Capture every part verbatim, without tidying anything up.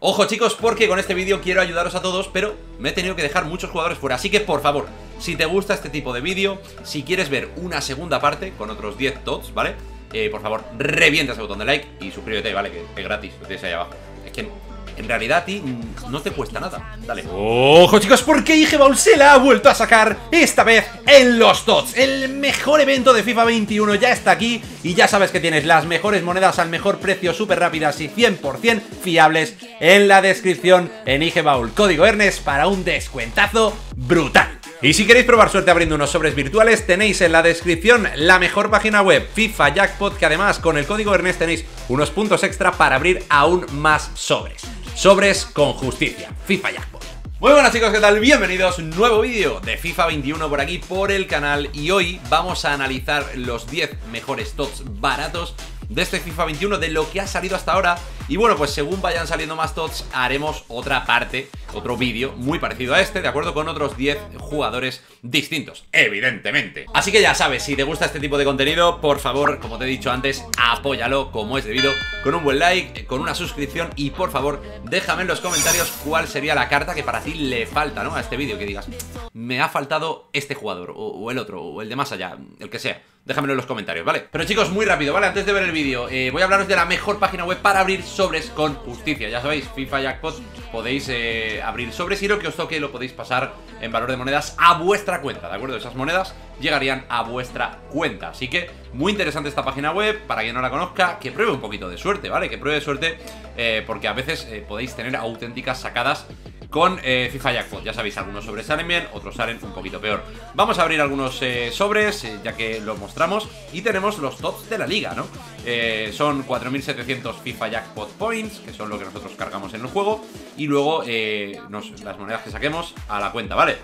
Ojo chicos, porque con este vídeo quiero ayudaros a todos, pero me he tenido que dejar muchos jugadores fuera. Así que por favor, si te gusta este tipo de vídeo, si quieres ver una segunda parte con otros diez tots, ¿vale? Eh, por favor, revienta ese botón de like y suscríbete, ¿vale? Que es gratis, lo tienes ahí abajo. Es que en realidad a ti no te cuesta nada. Dale. Ojo chicos, porque IGBaul se la ha vuelto a sacar, esta vez en los tots. El mejor evento de FIFA veintiuno ya está aquí. Y ya sabes que tienes las mejores monedas al mejor precio, súper rápidas y cien por cien fiables en la descripción en IGBaul. Código Ernest para un descuentazo brutal. Y si queréis probar suerte abriendo unos sobres virtuales, tenéis en la descripción la mejor página web, FIFA Jackpot, que además con el código Ernest tenéis unos puntos extra para abrir aún más sobres. Sobres con justicia, FIFA Jackpot. Muy buenas chicos, ¿qué tal? Bienvenidos, nuevo vídeo de FIFA veintiuno por aquí, por el canal. Y hoy vamos a analizar los diez mejores tots baratos de este FIFA veintiuno, de lo que ha salido hasta ahora. Y bueno, pues según vayan saliendo más tots, haremos otra parte, otro vídeo muy parecido a este, de acuerdo, con otros diez jugadores distintos, evidentemente. Así que ya sabes, si te gusta este tipo de contenido, por favor, como te he dicho antes, apóyalo como es debido, con un buen like, con una suscripción y por favor, déjame en los comentarios cuál sería la carta que para ti le falta, ¿no? A este vídeo, que digas, me ha faltado este jugador, o, o el otro, o el de más allá, el que sea. Déjamelo en los comentarios, ¿vale? Pero chicos, muy rápido, ¿vale? Antes de ver el vídeo, eh, voy a hablaros de la mejor página web para abrir sobres con justicia. Ya sabéis, FIFA Jackpot, podéis eh, abrir sobres y lo que os toque lo podéis pasar en valor de monedas a vuestra cuenta, ¿de acuerdo? Esas monedas llegarían a vuestra cuenta. Así que, muy interesante esta página web, para quien no la conozca, que pruebe un poquito de suerte, ¿vale? Que pruebe de suerte, eh, porque a veces eh, podéis tener auténticas sacadas con eh, FIFA Jackpot. Ya sabéis, algunos sobres salen bien, otros salen un poquito peor. Vamos a abrir algunos eh, sobres, eh, ya que lo mostramos. Y tenemos los tops de la liga, ¿no? Eh, son cuatro mil setecientos FIFA Jackpot Points, que son lo que nosotros cargamos en el juego. Y luego eh, nos, las monedas que saquemos a la cuenta, ¿vale?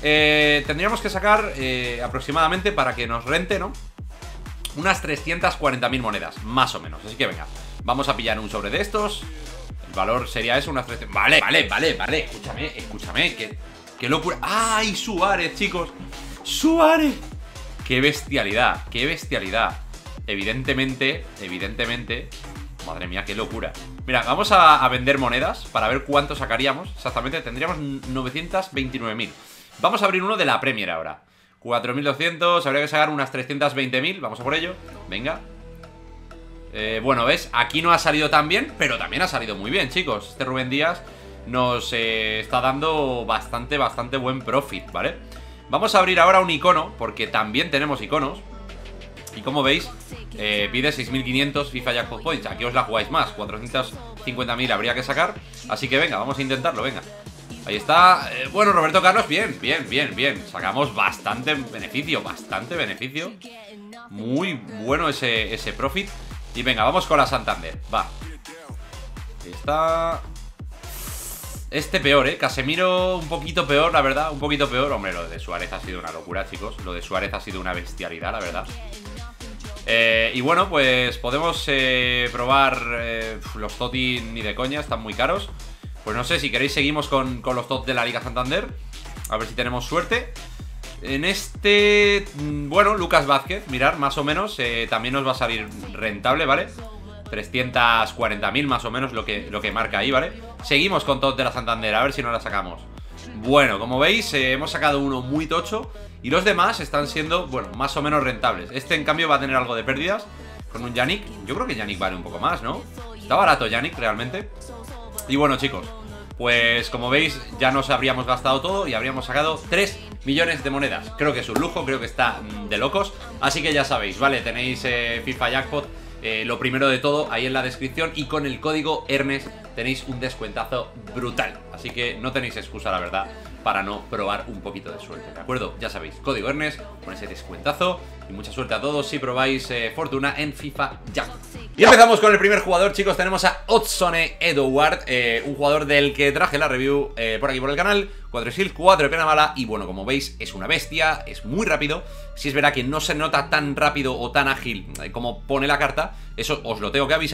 Eh, tendríamos que sacar eh, aproximadamente, para que nos rente, ¿no? Unas trescientas cuarenta mil monedas, más o menos. Así que venga, vamos a pillar un sobre de estos. El valor sería eso, unas trescientas... Vale, vale, vale, vale, escúchame, escúchame, qué, qué locura. ¡Ay, Suárez, chicos! ¡Suárez! ¡Qué bestialidad, qué bestialidad! Evidentemente, evidentemente... Madre mía, qué locura. Mira, vamos a, a vender monedas para ver cuánto sacaríamos. Exactamente, tendríamos novecientos veintinueve mil. Vamos a abrir uno de la Premier ahora. cuatro mil doscientos, habría que sacar unas trescientos veinte mil. Vamos a por ello, venga. Eh, bueno, ¿ves? Aquí no ha salido tan bien, pero también ha salido muy bien, chicos. Este Rubén Díaz nos eh, está dando bastante, bastante buen profit, ¿vale? Vamos a abrir ahora un icono, porque también tenemos iconos. Y como veis, eh, pide seis mil quinientos FIFA Jackpot Points. Aquí os la jugáis más, cuatrocientos cincuenta mil habría que sacar. Así que venga, vamos a intentarlo, venga. Ahí está, eh, bueno, Roberto Carlos, bien, bien, bien, bien. Sacamos bastante beneficio, bastante beneficio. Muy bueno ese, ese profit. Y venga, vamos con la Santander, va. Ahí está. Este peor, ¿eh? Casemiro un poquito peor, la verdad, un poquito peor. Hombre, lo de Suárez ha sido una locura, chicos. Lo de Suárez ha sido una bestialidad, la verdad. eh, Y bueno, pues podemos eh, probar eh, los Toti ni de coña, están muy caros. Pues no sé, si queréis seguimos con, con los Tots de la Liga Santander. A ver si tenemos suerte. En este, bueno, Lucas Vázquez, mirar, más o menos, eh, también nos va a salir rentable, ¿vale? trescientos cuarenta mil más o menos lo que, lo que marca ahí, ¿vale? Seguimos con Tots de la Santander, a ver si nos la sacamos. Bueno, como veis, eh, hemos sacado uno muy tocho y los demás están siendo, bueno, más o menos rentables. Este, en cambio, va a tener algo de pérdidas con un Yannick. Yo creo que Yannick vale un poco más, ¿no? Está barato Yannick, realmente. Y bueno, chicos, pues como veis, ya nos habríamos gastado todo y habríamos sacado tres millones de monedas. Creo que es un lujo, creo que está de locos. Así que ya sabéis, ¿vale? Tenéis eh, FIFA Jackpot, eh, lo primero de todo, ahí en la descripción. Y con el código Ernest tenéis un descuentazo brutal. Así que no tenéis excusa, la verdad, para no probar un poquito de suerte, ¿de acuerdo? Ya sabéis, código Ernest, con ese descuentazo. Y mucha suerte a todos si probáis eh, Fortuna en FIFA Jackpot. Y empezamos con el primer jugador, chicos. Tenemos a Odsone Edouard, eh, un jugador del que traje la review eh, por aquí por el canal. cuatro de shield, cuatro de pena mala. Y bueno, como veis, es una bestia, es muy rápido. Si es verdad que no se nota tan rápido o tan ágil eh, como pone la carta, eso os lo tengo que avisar.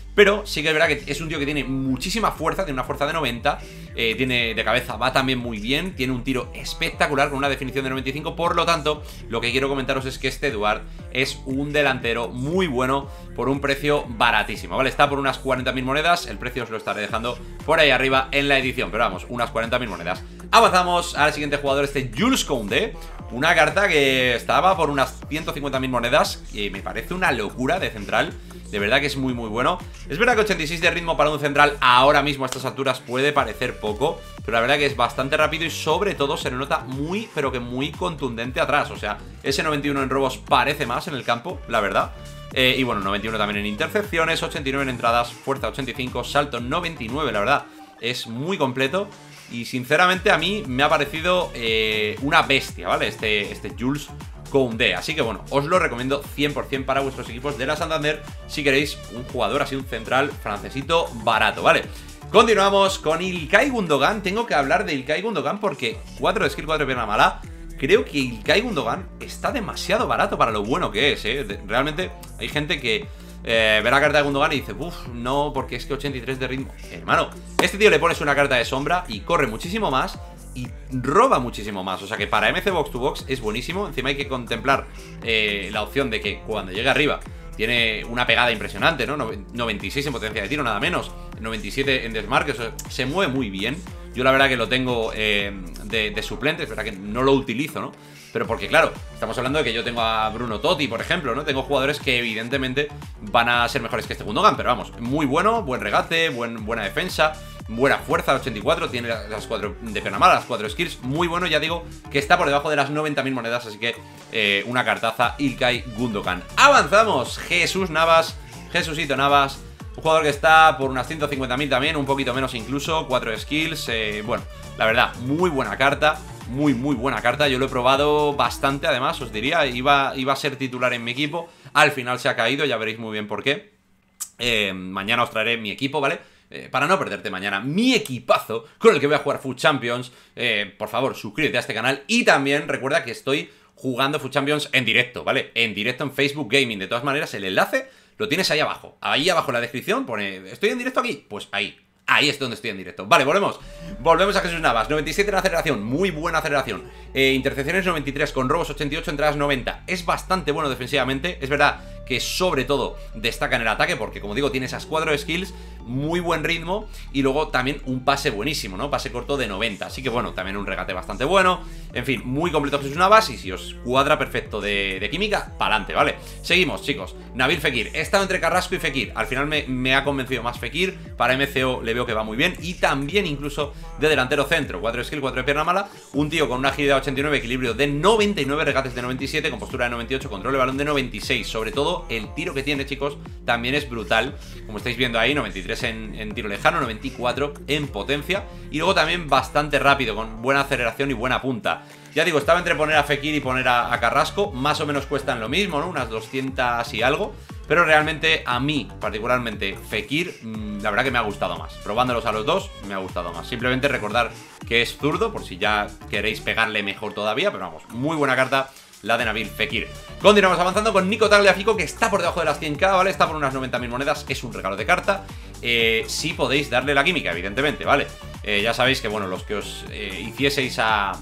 Pero sí que es verdad que es un tío que tiene muchísima fuerza, tiene una fuerza de noventa, eh, tiene de cabeza, va también muy bien, tiene un tiro espectacular con una definición de noventa y cinco. Por lo tanto, lo que quiero comentaros es que este Eduard es un delantero muy bueno por un precio baratísimo, ¿vale? Está por unas cuarenta mil monedas, el precio os lo estaré dejando por ahí arriba en la edición, pero vamos, unas cuarenta mil monedas. Avanzamos al siguiente jugador, este Jules Koundé, una carta que estaba por unas ciento cincuenta mil monedas y me parece una locura de central. De verdad que es muy muy bueno. Es verdad que ochenta y seis de ritmo para un central ahora mismo a estas alturas puede parecer poco, pero la verdad que es bastante rápido y sobre todo se le nota muy, pero que muy contundente atrás. O sea, ese noventa y uno en robos parece más en el campo, la verdad. eh, Y bueno, noventa y uno también en intercepciones, ochenta y nueve en entradas, fuerza ochenta y cinco, salto noventa y nueve, la verdad. Es muy completo y sinceramente a mí me ha parecido eh, una bestia, ¿vale? Este, este Jules Koundé, así que bueno, os lo recomiendo cien por cien para vuestros equipos de la Santander si queréis un jugador así, un central francesito barato, ¿vale? Continuamos con İlkay Gundogan. Tengo que hablar de İlkay Gundogan porque cuatro de skill, cuatro de pierna mala. Creo que İlkay Gundogan está demasiado barato para lo bueno que es, ¿eh? Realmente hay gente que eh, ve la carta de Gundogan y dice, uff, no, porque es que ochenta y tres de ritmo. Hermano, este tío le pones una carta de sombra y corre muchísimo más y roba muchísimo más, o sea que para M C Box to Box es buenísimo. Encima hay que contemplar eh, la opción de que cuando llegue arriba tiene una pegada impresionante, ¿no? noventa y seis en potencia de tiro, nada menos, noventa y siete en desmarque, o sea, se mueve muy bien. Yo la verdad que lo tengo eh, de, de suplente, es verdad que no lo utilizo, ¿no? Pero porque claro, estamos hablando de que yo tengo a Bruno Totti, por ejemplo, ¿no? Tengo jugadores que evidentemente van a ser mejores que este Gundogan, pero vamos, muy bueno, buen regate, buen, buena defensa, buena fuerza, ochenta y cuatro, tiene las cuatro de pierna mala, las cuatro skills, muy bueno, ya digo que está por debajo de las noventa mil monedas, así que eh, una cartaza İlkay Gundogan. Avanzamos, Jesús Navas, Jesucito Navas, un jugador que está por unas ciento cincuenta mil también, un poquito menos incluso, cuatro skills, eh, bueno, la verdad, muy buena carta. Muy, muy buena carta, yo lo he probado bastante, además, os diría, iba, iba a ser titular en mi equipo, al final se ha caído, ya veréis muy bien por qué. eh, Mañana os traeré mi equipo, ¿vale? Eh, para no perderte mañana mi equipazo con el que voy a jugar Food Champions. eh, Por favor, suscríbete a este canal y también recuerda que estoy jugando Food Champions en directo, ¿vale? En directo en Facebook Gaming, de todas maneras, el enlace lo tienes ahí abajo, ahí abajo en la descripción, pone, ¿estoy en directo aquí? Pues ahí. Ahí es donde estoy en directo. Vale, volvemos. Volvemos a Jesús Navas. noventa y siete en aceleración. Muy buena aceleración. Eh, intercepciones noventa y tres. Con robos ochenta y ocho. Entradas noventa. Es bastante bueno defensivamente. Es verdad que sobre todo destaca en el ataque porque, como digo, tiene esas cuatro skills. Muy buen ritmo. Y luego también un pase buenísimo, ¿no? Pase corto de noventa. Así que bueno, también un regate bastante bueno. En fin, muy completo Jesús Navas. Y si os cuadra perfecto de, de química, pa'lante, ¿vale? Seguimos, chicos. Nabil Fekir. He estado entre Carrasco y Fekir. Al final me, me ha convencido más Fekir. Para M C O le veo que va muy bien. Y también incluso de delantero centro. cuatro skill, cuatro de pierna mala. Un tío con una agilidad de ochenta y nueve, equilibrio de noventa y nueve, regates de noventa y siete, compostura de noventa y ocho, control de balón de noventa y seis. Sobre todo el tiro que tiene, chicos, también es brutal. Como estáis viendo ahí, noventa y tres en, en tiro lejano, noventa y cuatro en potencia. Y luego también bastante rápido, con buena aceleración y buena punta. Ya digo, estaba entre poner a Fekir y poner a, a Carrasco. Más o menos cuestan lo mismo, ¿no? Unas doscientas y algo. Pero realmente a mí, particularmente Fekir, mmm, la verdad que me ha gustado más. Probándolos a los dos, me ha gustado más. Simplemente recordar que es zurdo, por si ya queréis pegarle mejor todavía. Pero vamos, muy buena carta la de Nabil Fekir. Continuamos avanzando con Nico Tagliafico, que está por debajo de las cien k, ¿vale? Está por unas noventa mil monedas, es un regalo de carta. Eh, sí podéis darle la química, evidentemente, ¿vale? Eh, ya sabéis que, bueno, los que os eh, hicieseis a,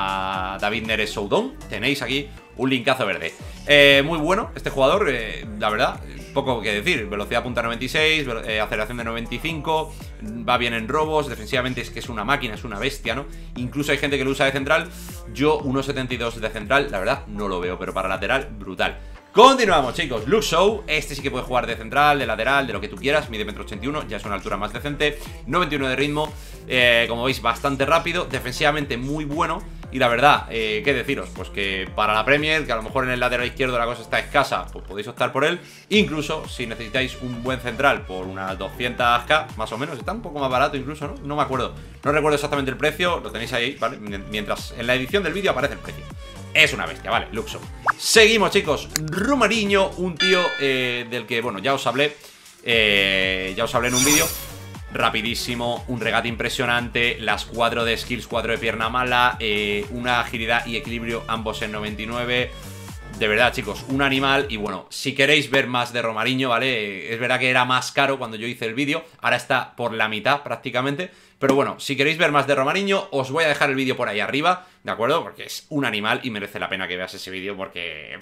a David Neres Soudon, tenéis aquí un linkazo verde. Eh, muy bueno este jugador, eh, la verdad, poco que decir. Velocidad punta noventa y seis, eh, aceleración de noventa y cinco, va bien en robos, defensivamente es que es una máquina, es una bestia, ¿no? Incluso hay gente que lo usa de central. Yo uno setenta y dos de central, la verdad, no lo veo, pero para lateral, brutal. Continuamos, chicos. Luke Shaw, este sí que puede jugar de central, de lateral, de lo que tú quieras. Mide metro ochenta y uno, ya es una altura más decente. noventa y uno de ritmo, eh, como veis, bastante rápido. Defensivamente muy bueno. Y la verdad, eh, ¿qué deciros? Pues que para la Premier, que a lo mejor en el lateral izquierdo la cosa está escasa, pues podéis optar por él. Incluso si necesitáis un buen central por unas doscientas k, más o menos. Está un poco más barato incluso, ¿no? No me acuerdo. No recuerdo exactamente el precio, lo tenéis ahí, ¿vale? Mientras en la edición del vídeo aparece el precio. Es una bestia, vale, Luke Shaw. Seguimos, chicos. Romarinho, un tío eh, del que, bueno, ya os hablé. Eh, ya os hablé en un vídeo. Rapidísimo, un regate impresionante, las cuatro de skills, cuatro de pierna mala, eh, una agilidad y equilibrio ambos en noventa y nueve. de verdad, chicos, un animal. Y bueno, si queréis ver más de Romariño, ¿vale? Es verdad que era más caro cuando yo hice el vídeo, ahora está por la mitad prácticamente. Pero bueno, si queréis ver más de Romariño, os voy a dejar el vídeo por ahí arriba, ¿de acuerdo? Porque es un animal y merece la pena que veas ese vídeo porque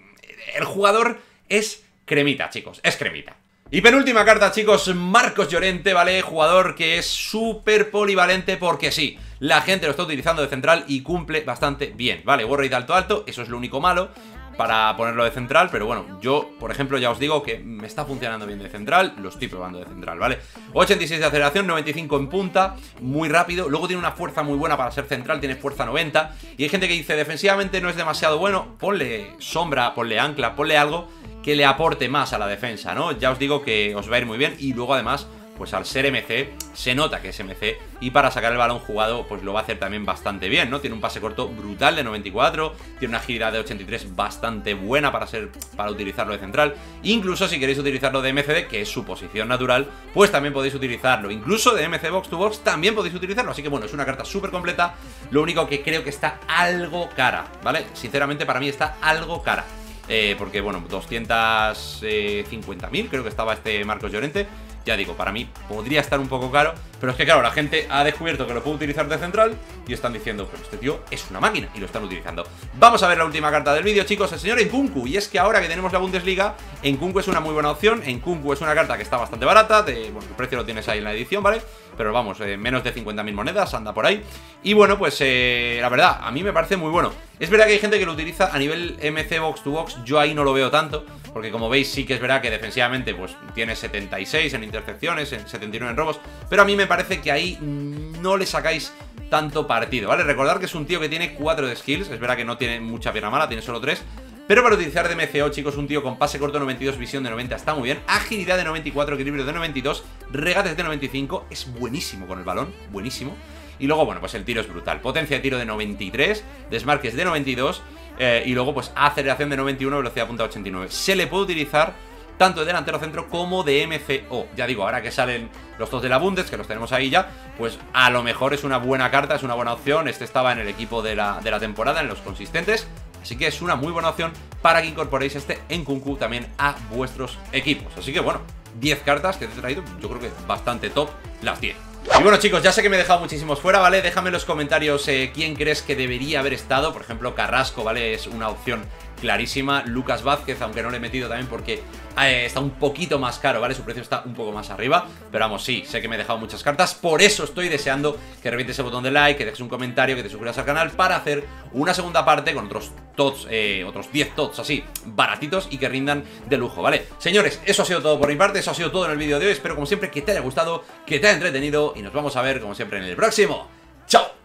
el jugador es cremita, chicos, es cremita. Y penúltima carta, chicos, Marcos Llorente, ¿vale? Jugador que es súper polivalente porque sí, la gente lo está utilizando de central y cumple bastante bien, ¿vale? War rate alto alto, eso es lo único malo para ponerlo de central, pero bueno, yo, por ejemplo, ya os digo que me está funcionando bien de central, lo estoy probando de central, ¿vale? ochenta y seis de aceleración, noventa y cinco en punta, muy rápido, luego tiene una fuerza muy buena para ser central, tiene fuerza noventa, y hay gente que dice, defensivamente no es demasiado bueno, ponle sombra, ponle ancla, ponle algo que le aporte más a la defensa, ¿no? Ya os digo que os va a ir muy bien, y luego además, pues al ser M C, se nota que es M C, y para sacar el balón jugado, pues lo va a hacer también bastante bien, ¿no? Tiene un pase corto brutal de noventa y cuatro, tiene una agilidad de ochenta y tres bastante buena para ser para utilizarlo de central. Incluso si queréis utilizarlo de M C D, que es su posición natural, pues también podéis utilizarlo. Incluso de M C Box to Box también podéis utilizarlo, así que bueno, es una carta súper completa. Lo único que creo que está algo cara, ¿vale? Sinceramente para mí está algo cara. Eh, porque bueno, doscientos cincuenta mil creo que estaba este Marcos Llorente. Ya digo, para mí podría estar un poco caro, pero es que claro, la gente ha descubierto que lo puede utilizar de central y están diciendo, pero este tío es una máquina, y lo están utilizando. Vamos a ver la última carta del vídeo, chicos, el señor Nkunku. Y es que ahora que tenemos la Bundesliga, Nkunku es una muy buena opción. Nkunku es una carta que está bastante barata, de, bueno, el precio lo tienes ahí en la edición, ¿vale? Pero vamos, eh, menos de cincuenta mil monedas, anda por ahí. Y bueno, pues eh, la verdad, a mí me parece muy bueno. Es verdad que hay gente que lo utiliza a nivel M C Box to Box, yo ahí no lo veo tanto, porque como veis sí que es verdad que defensivamente pues tiene setenta y seis en intercepciones, en setenta y nueve en robos, pero a mí me parece que ahí no le sacáis tanto partido, ¿vale? Recordad que es un tío que tiene cuatro de skills, es verdad que no tiene mucha pierna mala, tiene solo tres, pero para utilizar de M C O, chicos, un tío con pase corto noventa y dos, visión de noventa está muy bien, agilidad de noventa y cuatro, equilibrio de noventa y dos, regates de noventa y cinco, es buenísimo con el balón, buenísimo. Y luego, bueno, pues el tiro es brutal, potencia de tiro de noventa y tres, desmarques de noventa y dos, eh, y luego pues aceleración de noventa y uno, velocidad punta ochenta y nueve. Se le puede utilizar tanto de delantero centro como de M C O. Ya digo, ahora que salen los dos de la Bundes, que los tenemos ahí ya, pues a lo mejor es una buena carta, es una buena opción. Este estaba en el equipo de la, de la temporada, en los consistentes, así que es una muy buena opción para que incorporéis este Nkunku también a vuestros equipos. Así que bueno, diez cartas que te he traído, yo creo que bastante top las diez. Y bueno, chicos, ya sé que me he dejado muchísimos fuera, ¿vale? Déjame en los comentarios eh, quién crees que debería haber estado. Por ejemplo, Carrasco, ¿vale? Es una opción clarísima. Lucas Vázquez, aunque no le he metido también porque eh, está un poquito más caro, ¿vale? Su precio está un poco más arriba. Pero vamos, sí, sé que me he dejado muchas cartas. Por eso estoy deseando que revientes el botón de like, que dejes un comentario, que te suscribas al canal para hacer una segunda parte con otros tots, eh, otros diez tots así, baratitos y que rindan de lujo, ¿vale? Señores, eso ha sido todo por mi parte, eso ha sido todo en el vídeo de hoy. Espero como siempre que te haya gustado, que te haya entretenido y nos vamos a ver como siempre en el próximo. ¡Chao!